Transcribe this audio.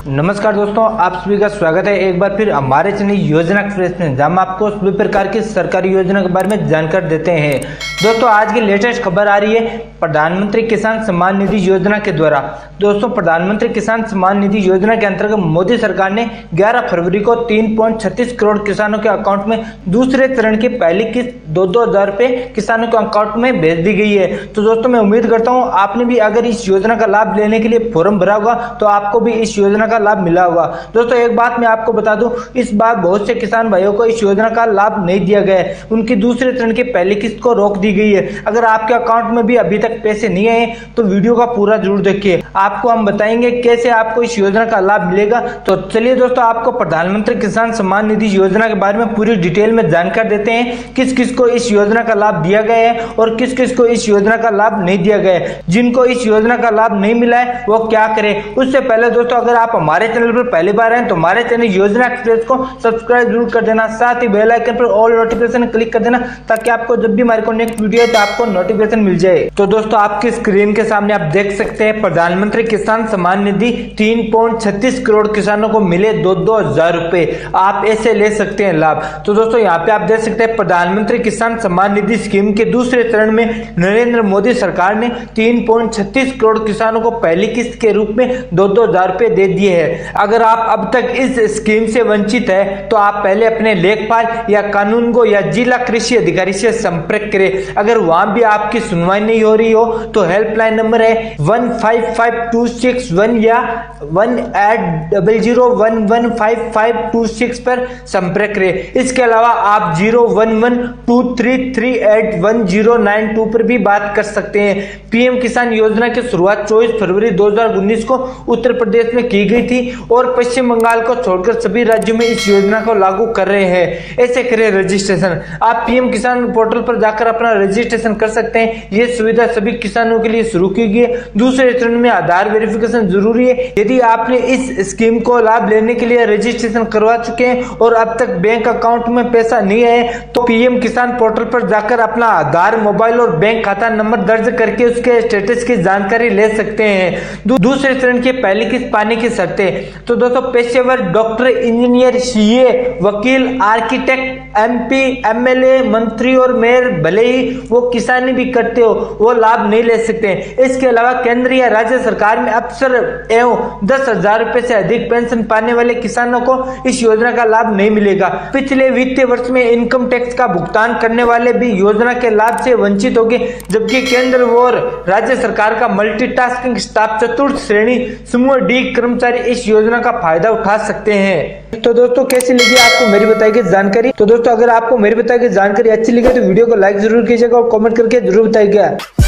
नमस्कार दोस्तों, आप सभी का स्वागत है एक बार फिर हमारे चैनल योजना एक्सप्रेस में, जहां हम आपको सभी प्रकार की सरकारी योजना के बारे में जानकारी देते हैं। दोस्तों आज की लेटेस्ट खबर आ रही है प्रधानमंत्री किसान सम्मान निधि योजना के द्वारा। दोस्तों प्रधानमंत्री किसान सम्मान निधि योजना के अंतर्गत मोदी सरकार ने 11 फरवरी को 3.36 करोड़ किसानों के अकाउंट में दूसरे चरण की पहली किस्त 2,000 रुपए किसानों के अकाउंट में भेज दी गई है। तो दोस्तों मैं उम्मीद करता हूँ आपने भी अगर इस योजना का लाभ लेने के लिए फॉर्म भरा होगा तो आपको भी इस योजना का लाभ मिला होगा। दोस्तों एक बात मैं आपको बता दूं, इस बार बहुत से किसान भाइयों को इस योजना का लाभ नहीं दिया गया है। उनकी दूसरे चरण की पहली किस्त को रोक दी गई है। अगर आपके अकाउंट में भी अभी तक पैसे नहीं आए तो वीडियो का पूरा जरूर देखिए, आपको हम बताएंगे कैसे आपको इस योजना का लाभ मिलेगा। तो चलिए दोस्तों आपको प्रधानमंत्री किसान सम्मान निधि योजना के बारे में पूरी डिटेल में जानकारी देते हैं, किस किस को इस योजना का लाभ दिया गया है और किस किस को इस योजना का लाभ नहीं दिया गया है। जिनको इस योजना का लाभ नहीं मिला है वो क्या करें। उससे पहले दोस्तों अगर आप हमारे चैनल पर पहली बार हैं तो हमारे चैनल योजना एक्सप्रेस को सब्सक्राइब जरूर कर देना, साथ ही बेल आइकन पर ऑल नोटिफिकेशन क्लिक कर देना ताकि आपको जब भी हमारे को नेक्स्ट वीडियो है तो आपको नोटिफिकेशन मिल जाए। तो दोस्तों आपकी स्क्रीन के सामने आप देख सकते हैं प्रधानमंत्री किसान सम्मान निधि 3.36 करोड़ किसानों को मिले 2,000 रुपए, आप ऐसे ले सकते हैं लाभ। तो दोस्तों यहाँ पे आप देख सकते हैं प्रधानमंत्री किसान सम्मान निधि स्कीम के दूसरे चरण में नरेंद्र मोदी सरकार ने 3.36 करोड़ किसानों को पहली किस्त के रूप में 2,000 रुपए दे दिए हैं। अगर आप अब तक इस स्कीम से वंचित है तो आप पहले अपने लेखपाल या कानूनगो या जिला कृषि अधिकारी से संपर्क करें। अगर वहां भी आपकी सुनवाई नहीं हो रही हो तो हेल्पलाइन नंबर है 155261 या 1800115526 पर संपर्क करें। इसके अलावा आप 01123381092 पर भी बात कर सकते हैं। पीएम किसान योजना की शुरुआत 24 फरवरी 2019 को उत्तर प्रदेश में की गई थी और पश्चिम बंगाल को छोड़कर सभी राज्यों में इस योजना को लागू कर रहे हैं। ऐसे करें रजिस्ट्रेशन, आप पीएम किसान पोर्टल पर जाकर अपना रजिस्ट्रेशन कर सकते हैं। ये सुविधा सभी किसानों के लिए शुरू की गई है। दूसरे चरण में आधार वेरिफिकेशन जरूरी है। यदि आपने इस स्कीम को लाभ लेने के लिए रजिस्ट्रेशन करवा चुके हैं और अब तक बैंक अकाउंट में पैसा नहीं है तो पीएम किसान पोर्टल पर जाकर अपना आधार, मोबाइल और बैंक खाता नंबर दर्ज करके उसके स्टेटस की जानकारी ले सकते हैं। दूसरे चरण की पहली किस्त पाने की शर्तें, तो दोस्तों पेशेवर डॉक्टर, इंजीनियर, सीए, वकील, आर्किटेक्ट, एमपी, एमएलए, मंत्री और मेयर भले ही वो किसानी भी करते हो वो लाभ नहीं ले सकते हैं। इसके अलावा केंद्र या राज्य सरकार में अफसर एवं 10,000 रुपए से अधिक पेंशन पाने वाले किसानों को इस योजना का लाभ नहीं मिलेगा। पिछले वित्तीय वर्ष में इनकम टैक्स का भुगतान करने वाले भी योजना के लाभ से वंचित होंगे, जबकि केंद्र और राज्य सरकार का मल्टीटास्किंग स्टाफ चतुर्थ श्रेणी समूह डी कर्मचारी इस योजना का फायदा उठा सकते हैं। तो दोस्तों कैसी लगी आपको मेरी बताई गई जानकारी। तो दोस्तों अगर आपको मेरी बताई गई जानकारी अच्छी लगी तो वीडियो को लाइक जरूर कीजिएगा और कमेंट करके जरूर बताइएगा।